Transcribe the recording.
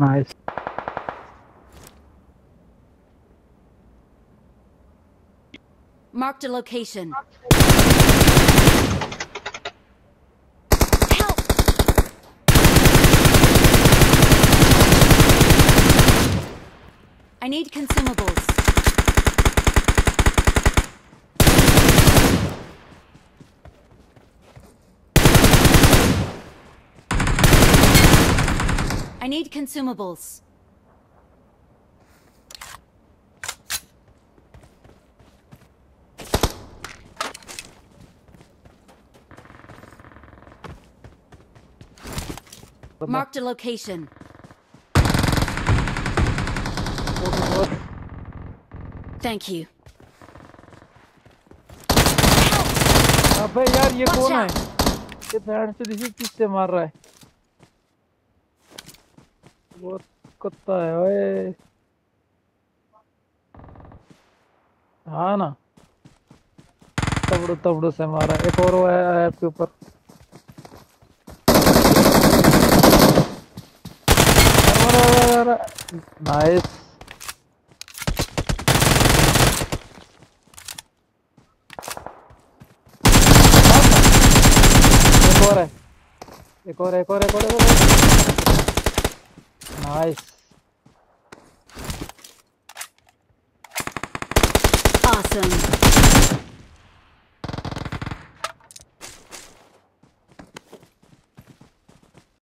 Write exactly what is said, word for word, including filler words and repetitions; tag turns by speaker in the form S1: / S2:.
S1: Nice.
S2: Marked a location. I need consumables. I need consumables. Marked a location. Thank you.
S1: अबे यार ये
S2: Watch
S1: कौन है?
S2: out.
S1: ये बैंड से दिखी किससे मार रहा है? वो कुत्ता है ओए। हाँ ना। तबड़ू तबड़ू से मारा। एक और वो है आपके ऊपर। नाइस। एक और है। एक और एक और एक और एक और। नाइस।
S2: Awesome.